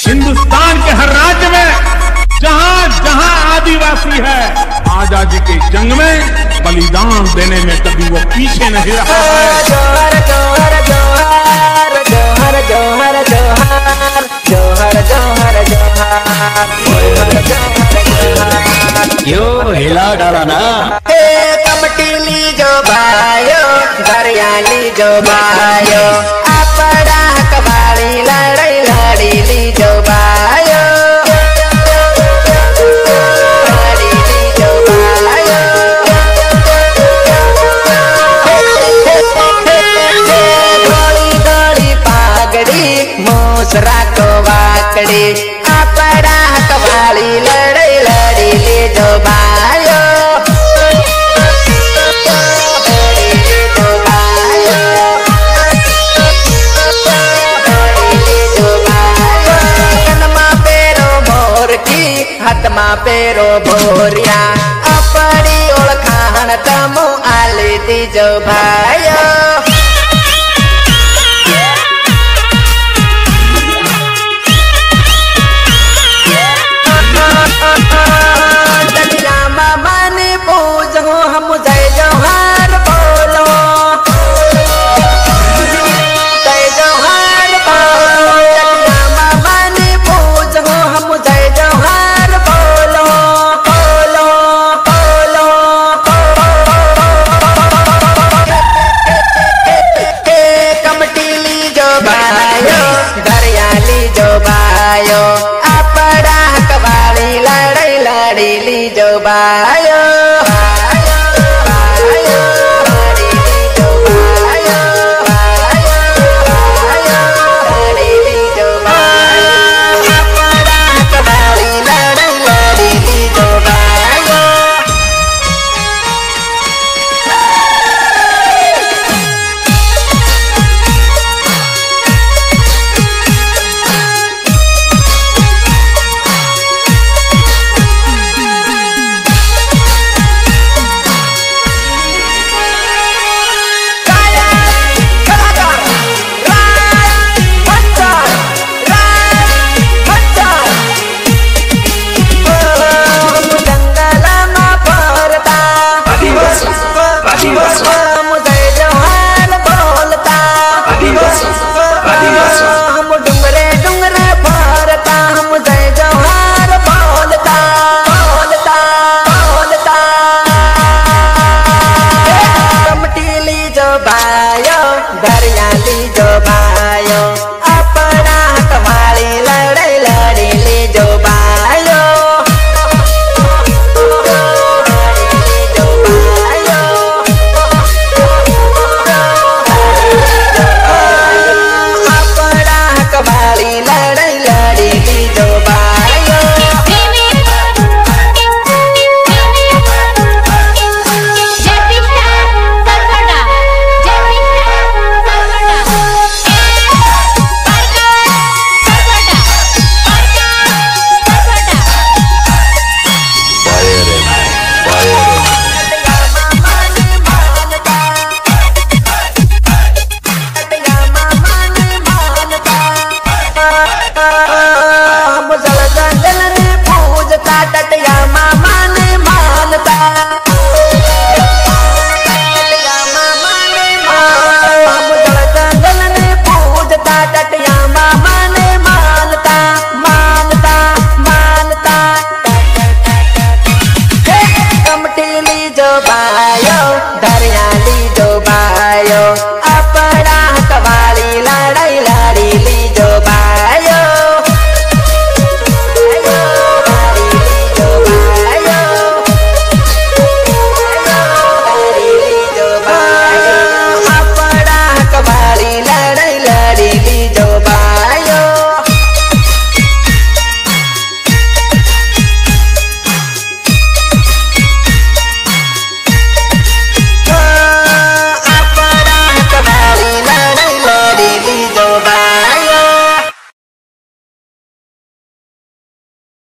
हिंदुस्तान के हर राज्य में जहां जहां आदिवासी है, आजादी के जंग में बलिदान देने में कभी वो पीछे नहीं रहा है। जोहर जोहर जोहर जोहर जोहर जोहर जोहर जोहर जोहर यो हिला डाला ना। कमटीली जो भायो दरियाली जो भायो अपना कबाड़ी लड़ाई लड़ीली जो भायो मोसरा को वाकड़ी अपना कबाड़ी लड़ाई लड़ीली जो भायो हाथमा पेरो भोरिया अपनी ओळखाण तमु आली दी जो भायो।